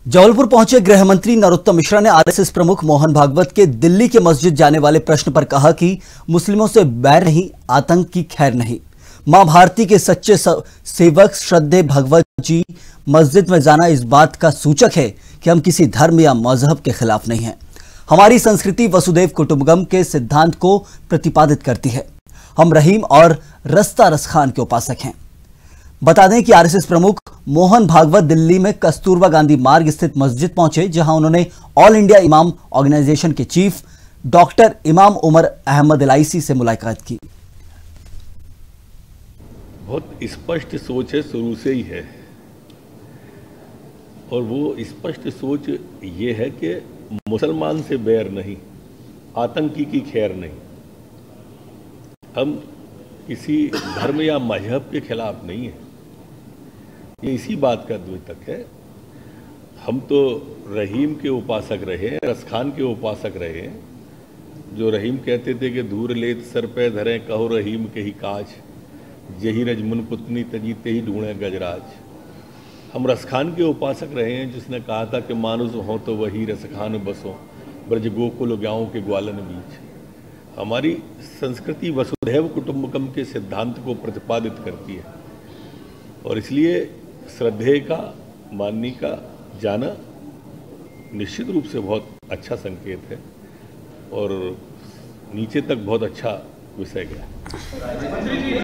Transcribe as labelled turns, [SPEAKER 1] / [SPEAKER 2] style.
[SPEAKER 1] जबलपुर पहुंचे गृह मंत्री नरोत्तम मिश्रा ने आरएसएस प्रमुख मोहन भागवत के दिल्ली के मस्जिद जाने वाले प्रश्न पर कहा कि मुस्लिमों से बैर नहीं, आतंक की खैर नहीं। मां भारती के सच्चे सेवक श्रद्धेय भगवत जी मस्जिद में जाना इस बात का सूचक है कि हम किसी धर्म या मजहब के खिलाफ नहीं हैं। हमारी संस्कृति वसुधैव कुटुंबकम के सिद्धांत को प्रतिपादित करती है। हम रहीम और रस्ता रसखान के उपासक हैं। बता दें कि आरएसएस प्रमुख मोहन भागवत दिल्ली में कस्तूरबा गांधी मार्ग स्थित मस्जिद पहुंचे, जहां उन्होंने ऑल इंडिया इमाम ऑर्गेनाइजेशन के चीफ डॉक्टर इमाम उमर अहमद एलआईसी से मुलाकात की।
[SPEAKER 2] बहुत स्पष्ट सोच है, शुरू से ही है, और वो स्पष्ट सोच ये है कि मुसलमान से बैर नहीं, आतंकी की खैर नहीं। हम किसी धर्म या मजहब के खिलाफ नहीं है, ये इसी बात का द्योतक है। हम तो रहीम के उपासक रहे, रसखान के उपासक रहे, जो रहीम कहते थे कि धूर लेत सर पे धरे कहो रहीम के ही काज, यही रजमुन पुतनी तजीते ही ढूंढे गजराज। हम रसखान के उपासक रहे हैं, जिसने कहा था कि मानुस हो तो वही रसखान बसो, ब्रज गोकुल गाँव के ग्वालन बीच। हमारी संस्कृति वसुधैव कुटुंबकम के सिद्धांत को प्रतिपादित करती है, और इसलिए श्रद्धेय का, माननी का जाना निश्चित रूप से बहुत अच्छा संकेत है, और नीचे तक बहुत अच्छा विषय गया।